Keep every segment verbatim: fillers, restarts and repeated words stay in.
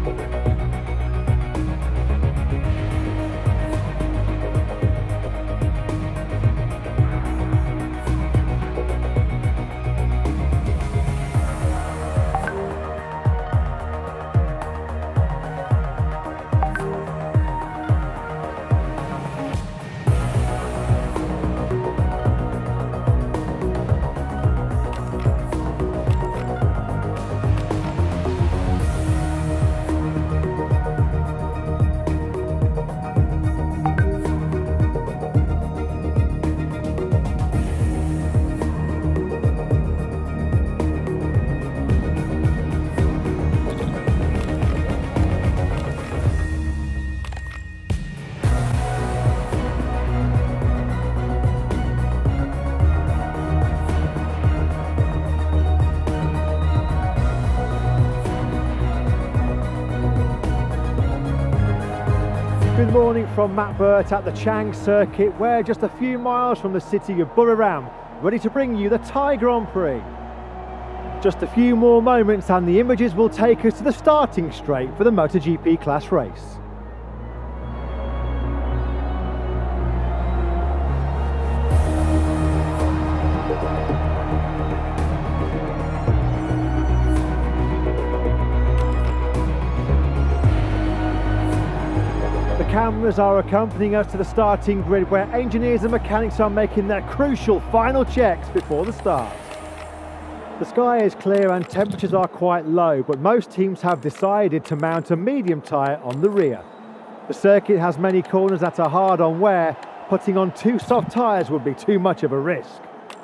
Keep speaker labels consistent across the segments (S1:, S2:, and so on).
S1: Good morning from Matt Burt at the Chang circuit. We're just a few miles from the city of Buriram, ready to bring you the Thai Grand Prix. Just a few more moments and the images will take us to the starting straight for the MotoGP class race. Cameras are accompanying us to the starting grid where engineers and mechanics are making their crucial final checks before the start. The sky is clear and temperatures are quite low, but most teams have decided to mount a medium tyre on the rear. The circuit has many corners that are hard on wear. Putting on two soft tyres would be too much of a risk.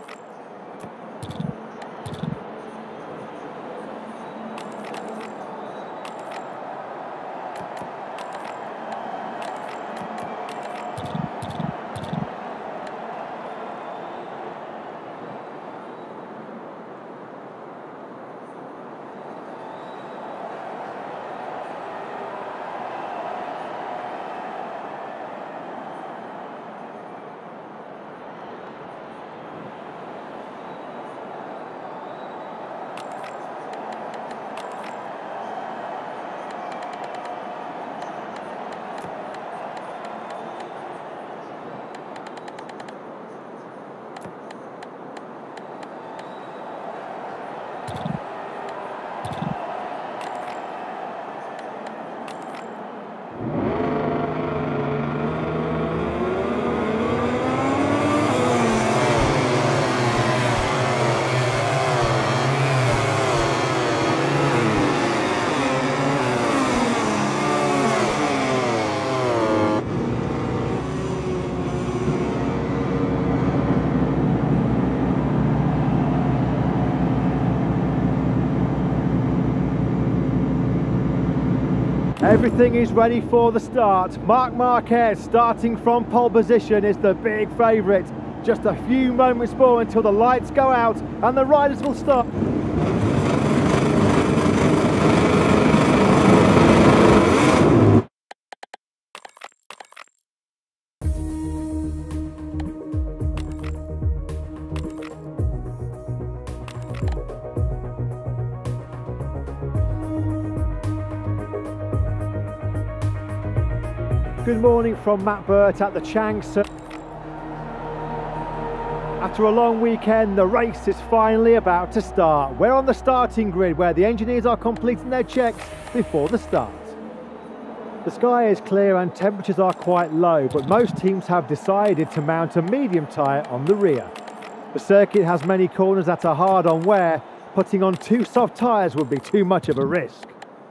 S1: Everything is ready for the start. Marc Marquez starting from pole position is the big favourite. Just a few moments more until the lights go out and the riders will start. Good morning from Matt Burt at the Chang circuit. After a long weekend, the race is finally about to start. We're on the starting grid where the engineers are completing their checks before the start. The sky is clear and temperatures are quite low, but most teams have decided to mount a medium tyre on the rear. The circuit has many corners that are hard on wear. Putting on two soft tyres would be too much of a risk.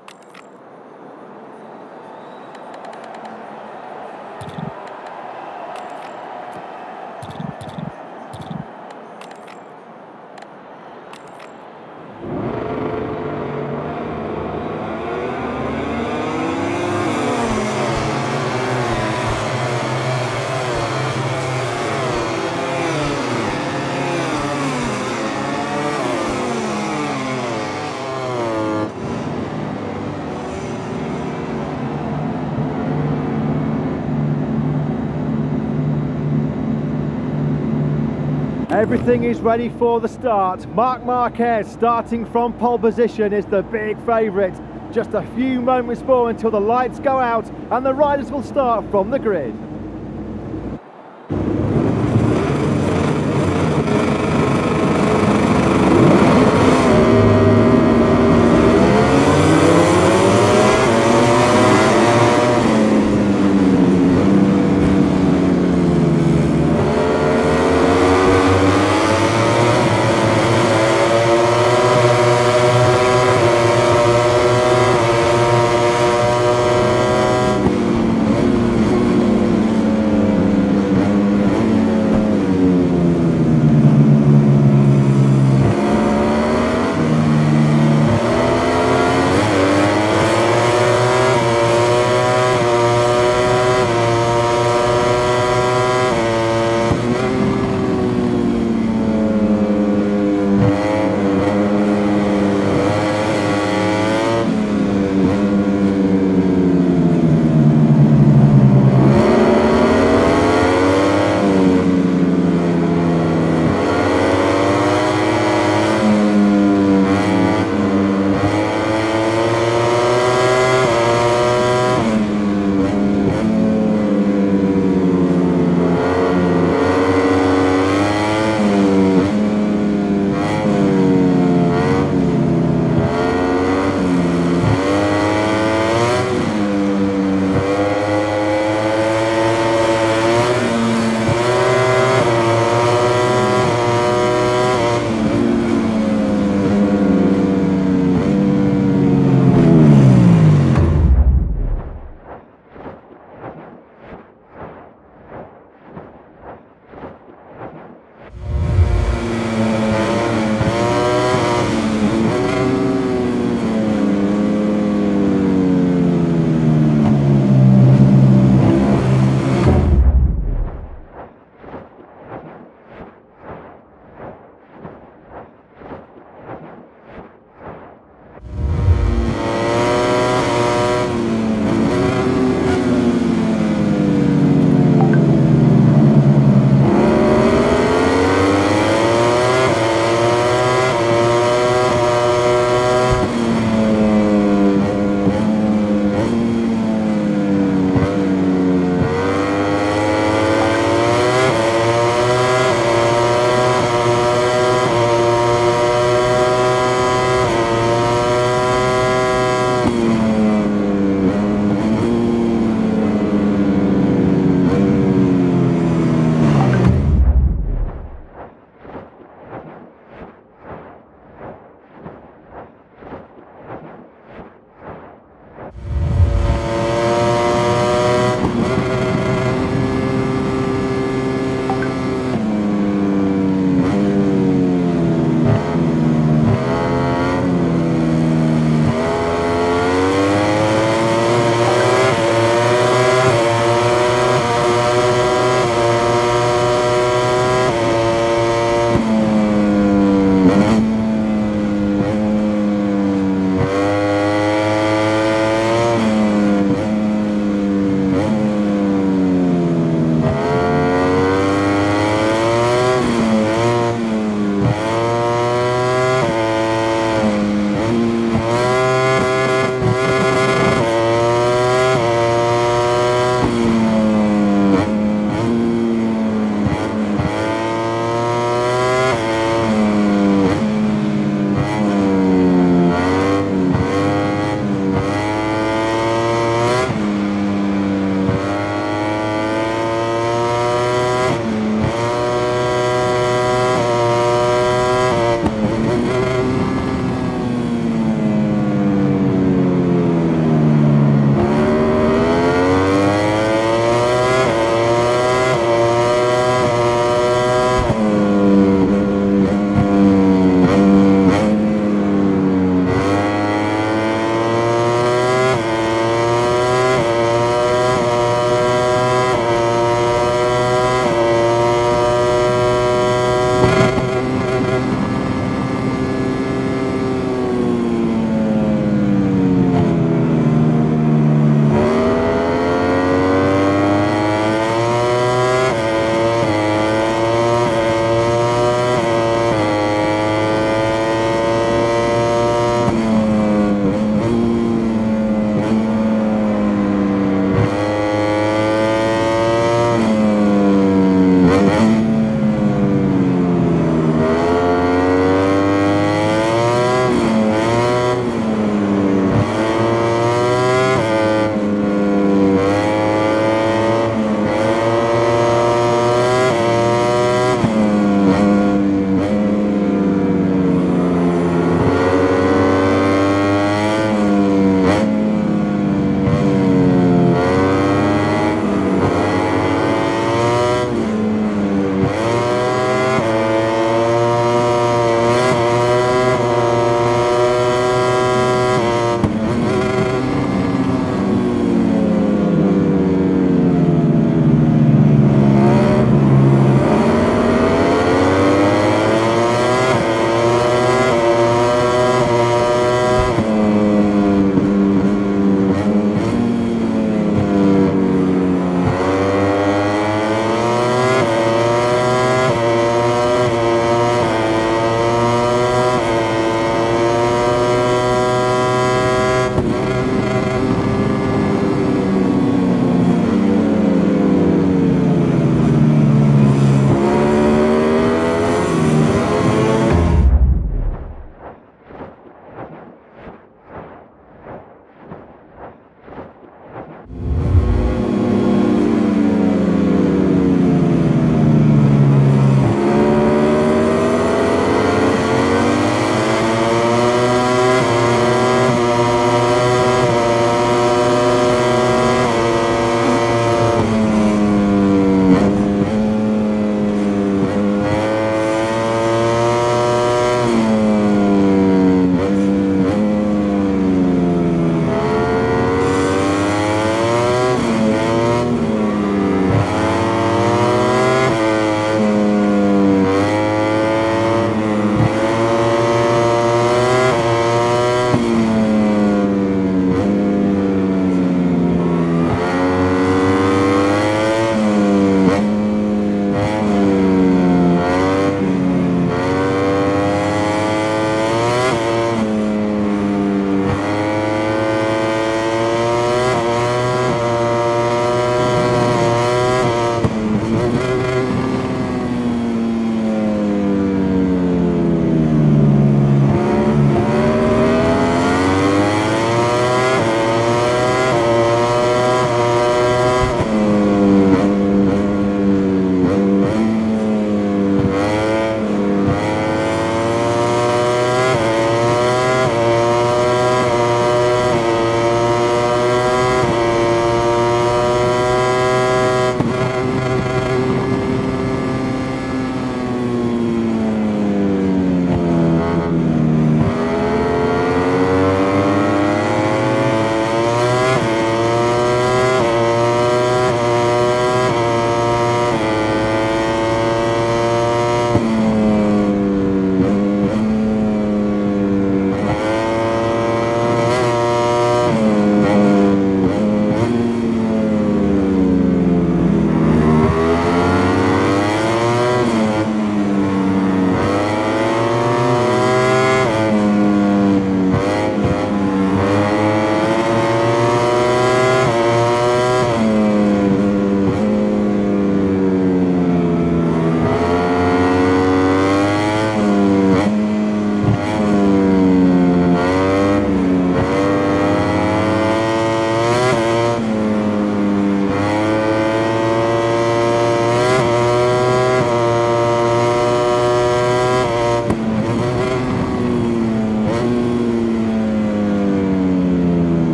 S1: Everything is ready for the start. Marc Marquez starting from pole position is the big favourite. Just a few moments more until the lights go out and the riders will start from the grid.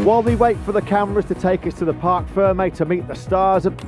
S1: while we wait for the cameras to take us to the Parc Fermé to meet the stars of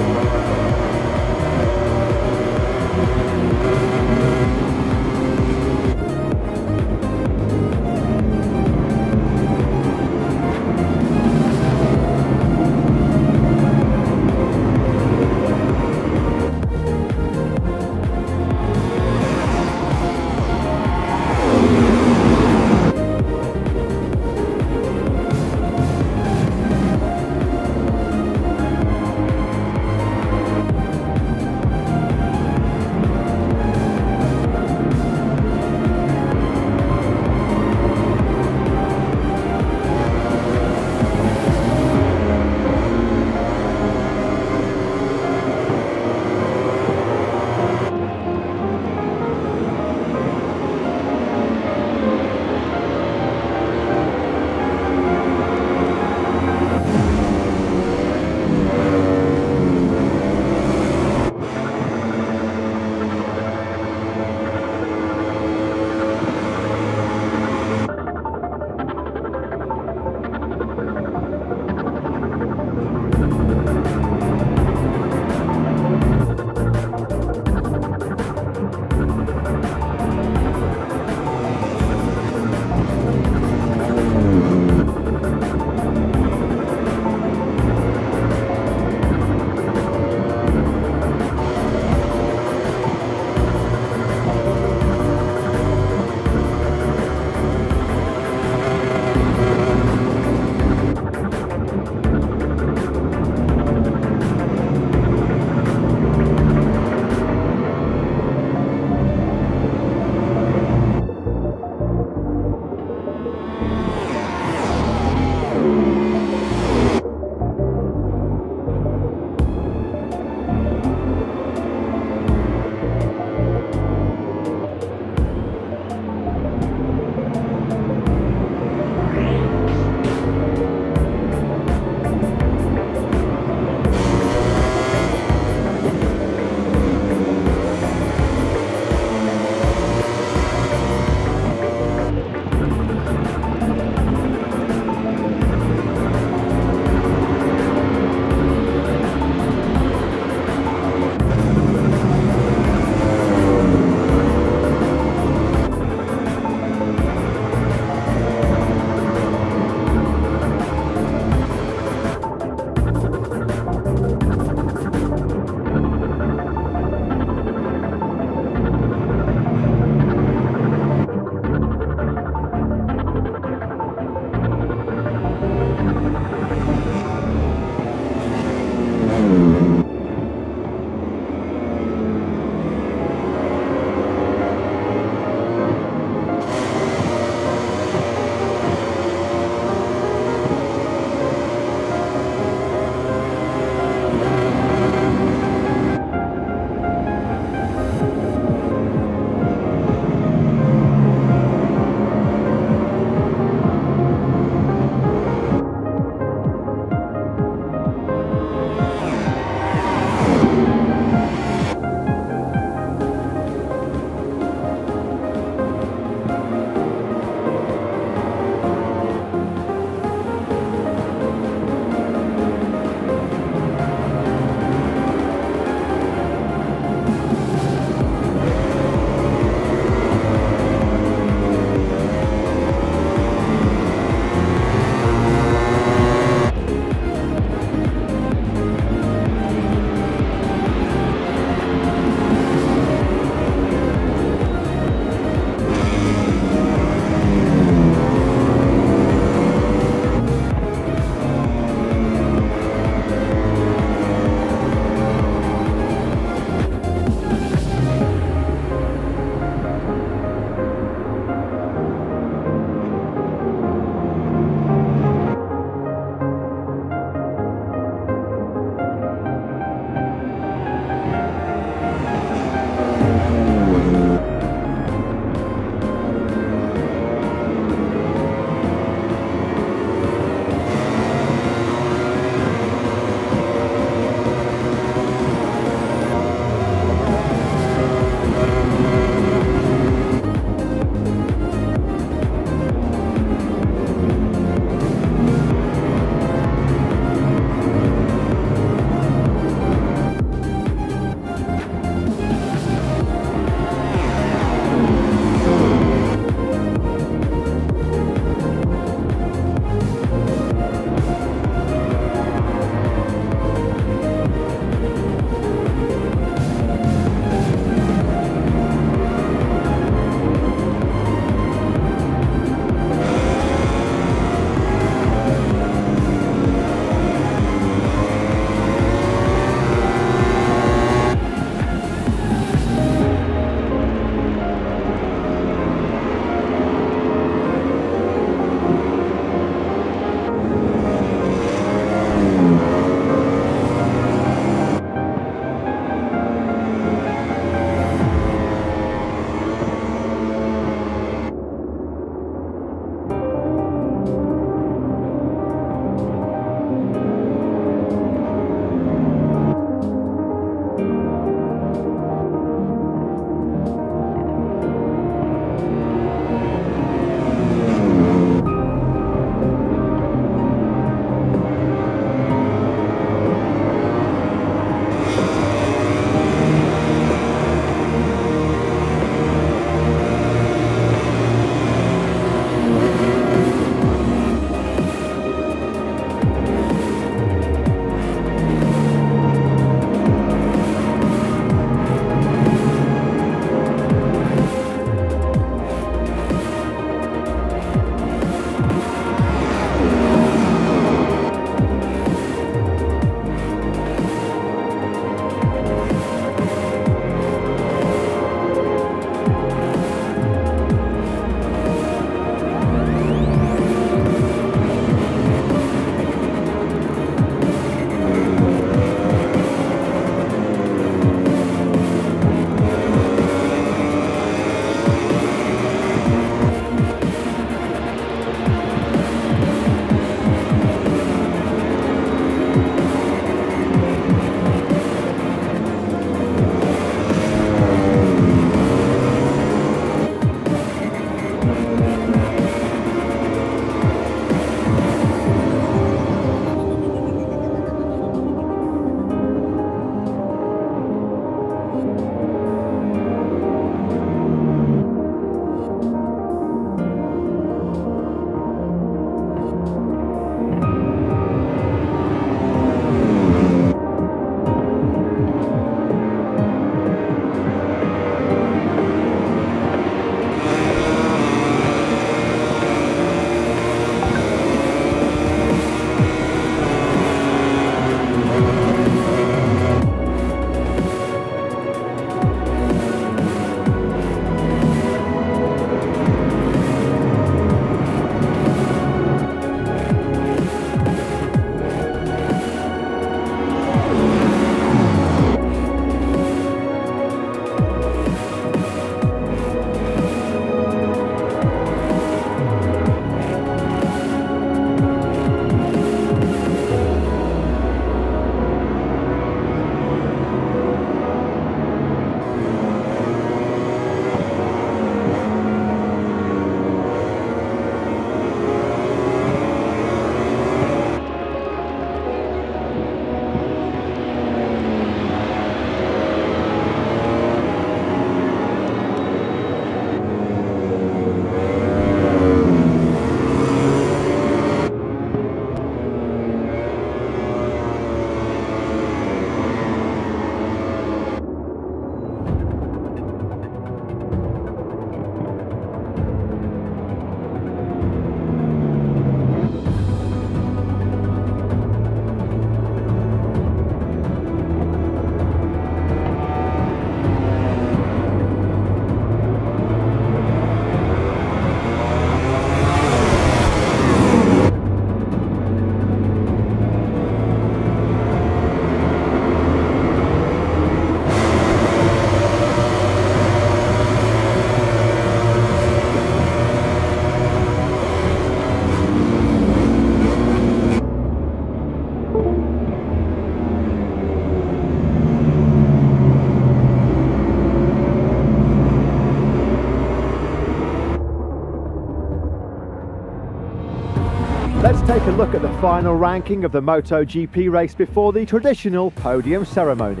S1: a look at the final ranking of the MotoGP race before the traditional podium ceremony.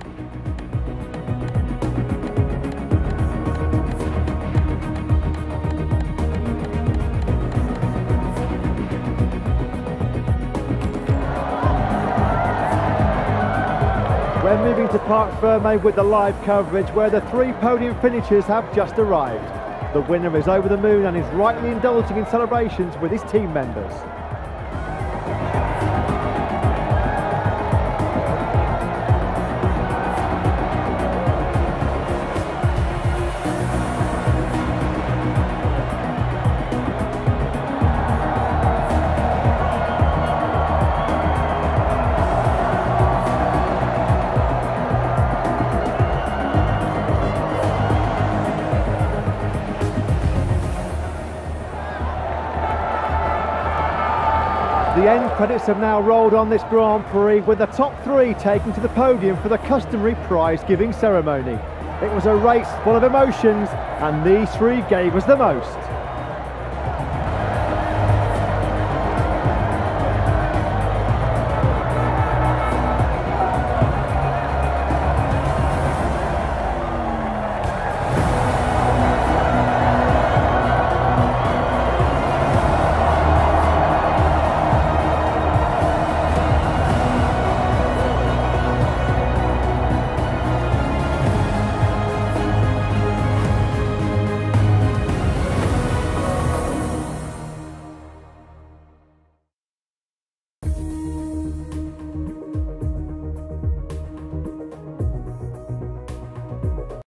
S1: We're moving to Parc Ferme with the live coverage, where the three podium finishers have just arrived. The winner is over the moon and is rightly indulging in celebrations with his team members. The end credits have now rolled on this Grand Prix, with the top three taking to the podium for the customary prize-giving ceremony. It was a race full of emotions, and these three gave us the most.